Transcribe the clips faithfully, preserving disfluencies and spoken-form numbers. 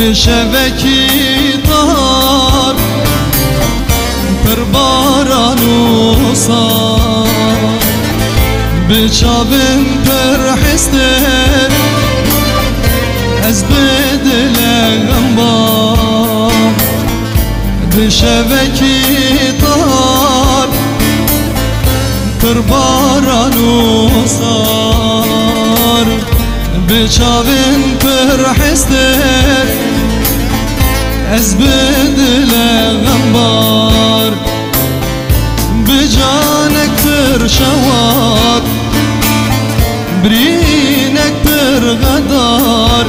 شبکی دار پر باران و سار بچابم پر حستر از بدل غنبار بشبکی دار پر باران و سار بچابم پر حستر از بدل غنبار بجانك پر شوار برينك پر غدار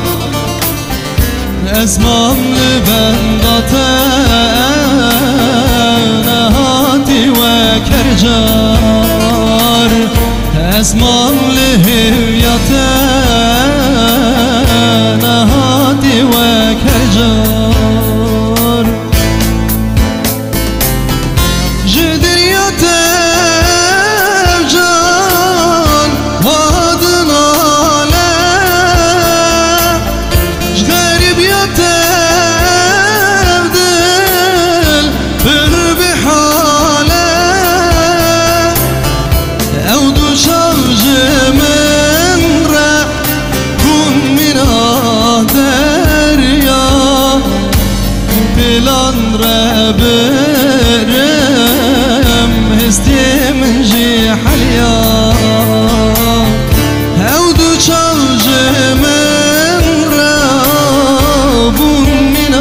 از ممل بندتن هاتي وكرجار از ممل هويتن هاتي وكرجار برم هستی من جي حليا هودو چاوج من رابون من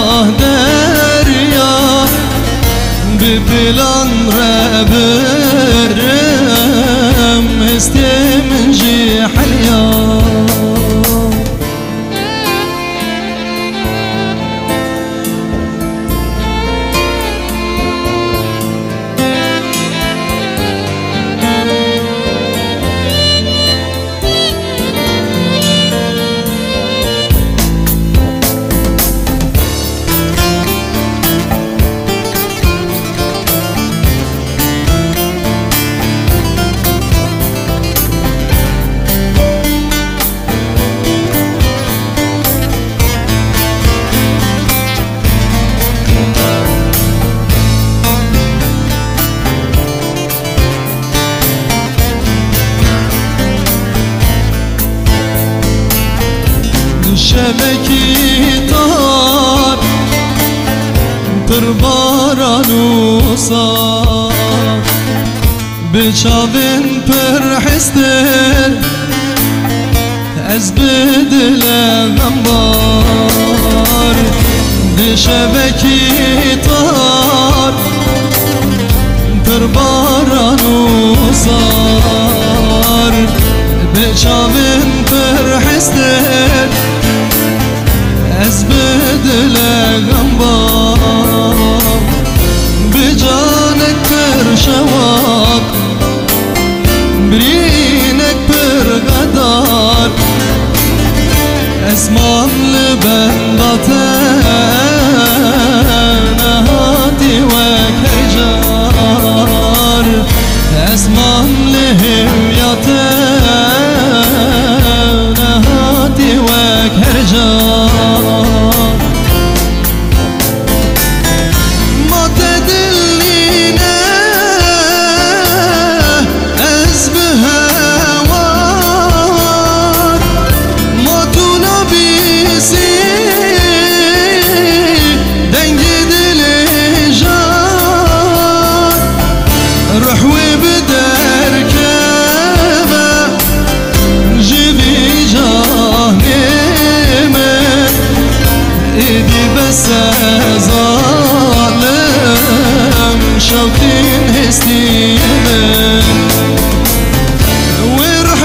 دريا ببلان ربرم هستی من جي حليا شبکی دار پر باران و سار بچاوین پر حستر از بدل غنبار شبکی دار پر باران و سار بچاوین پر حستر از بدل غنبار بجانك پر شواب برينك پر غدار از ممل بندتن هاتي وكرجار از ممل هويتن هاتي وكرجار ظالم شوقين هستيمن ويروح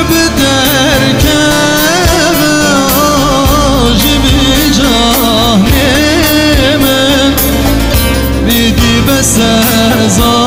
بدركبه جيبي جاه نيمن بيدي بس ظالم